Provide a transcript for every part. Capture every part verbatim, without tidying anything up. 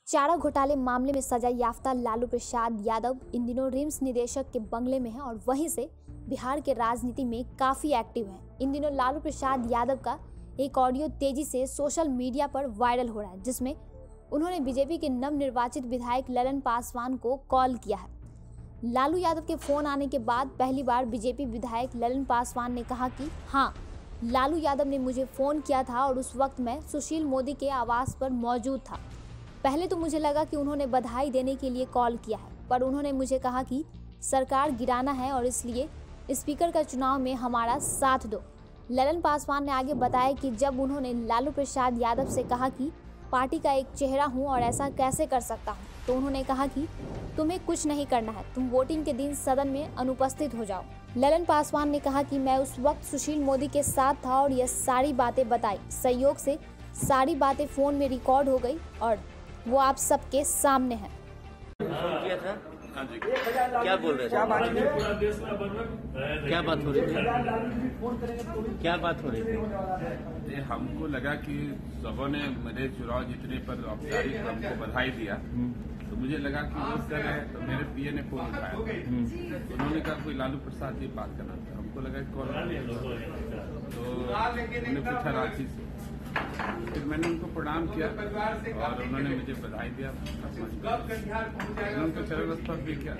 चारा घोटाले मामले में सजा याफ्ता लालू प्रसाद यादव इन दिनों रिम्स निदेशक के बंगले में हैं और वहीं से बिहार के राजनीति में काफी एक्टिव हैं। इन दिनों लालू प्रसाद यादव का एक ऑडियो तेजी से सोशल मीडिया पर वायरल हो रहा है, जिसमें उन्होंने बीजेपी के नवनिर्वाचित विधायक ललन पासवान को कॉल किया है। लालू यादव के फोन आने के बाद पहली बार बीजेपी विधायक ललन पासवान ने कहा कि हाँ, लालू यादव ने मुझे फोन किया था और उस वक्त मैं सुशील मोदी के आवास पर मौजूद था। पहले तो मुझे लगा कि उन्होंने बधाई देने के लिए कॉल किया है, पर उन्होंने मुझे कहा कि सरकार गिराना है और इसलिए स्पीकर का चुनाव में हमारा साथ दो। ललन पासवान ने आगे बताया कि जब उन्होंने लालू प्रसाद यादव से कहा कि पार्टी का एक चेहरा हूं और ऐसा कैसे कर सकता हूं, तो उन्होंने कहा कि तुम्हें कुछ नहीं करना है, तुम वोटिंग के दिन सदन में अनुपस्थित हो जाओ। ललन पासवान ने कहा कि मैं उस वक्त सुशील मोदी के साथ था और यह सारी बातें बताई। संयोग से सारी बातें फोन में रिकॉर्ड हो गई और वो आप सबके सामने है। किया था? हाँ जी। क्या बोल रहे थे? क्या बात हो रही थी? क्या बात हो रही थी? हमको लगा कि सबों ने मेरे चुनाव जीतने पर औपचारिक हमको बधाई दिया, तो मुझे लगा कि वो कर रहे हैं, तो मेरे पीए ने फोन उठाया। तो उन्होंने कहा कोई लालू प्रसाद जी बात करना था। हमको लगा कौन, तो उन्होंने पूछा रांची से। फिर मैंने उनको प्रणाम किया और उन्होंने मुझे बधाई दिया। उनको चरण स्पर्श भी किया।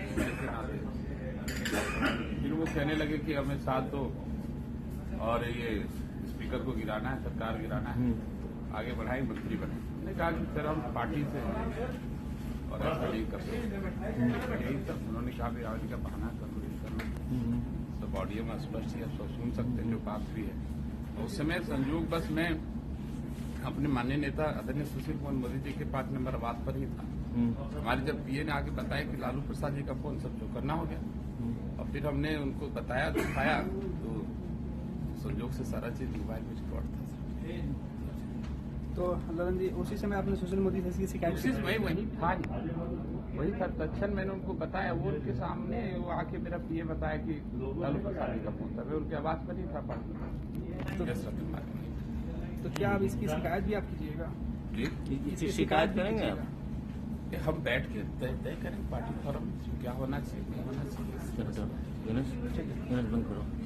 फिर वो कहने लगे कि हमें साथ दो और ये स्पीकर को गिराना है, सरकार गिराना है, आगे बढ़ाए, मंत्री बने। मैंने कहा कि सर हम पार्टी से और ऐसा नहीं कर सकते। यही सब उन्होंने कहा भी आज का बहाना कर सब ऑडियो में स्पष्ट ही आप सुन सकते हैं जो बात भी है। उस समय संयोग बस मैं अपने माननीय नेता आदरणीय सुशील कुमार मोदी जी के पांच नंबर आवास पर ही था। हमारे जब पीए ने आके बताया कि लालू प्रसाद जी का फोन सब जो करना हो गया और फिर हमने उनको बताया, दिखाया, तो संयोग से सारा चीज मोबाइल में रिकॉर्ड था। तो ललन जी उसी समय आपने सुशील मोदी से इसकी शिकायत उसी समय वही था वही था तत्क्षण मैंने उनको बताया। वो उनके सामने वो आके मेरा पीए बताया कि लालू प्रसाद जी का फोन था। मैं उनके आवास पर ही था पार्टी। तो क्या अब इसकी शिकायत भी आप कीजिएगा? जी, शिकायत करेंगे आप? हम बैठ के तय तय करेंगे पार्टी फॉरम क्या होना चाहिए, नहीं होना चाहिए। बंद करो।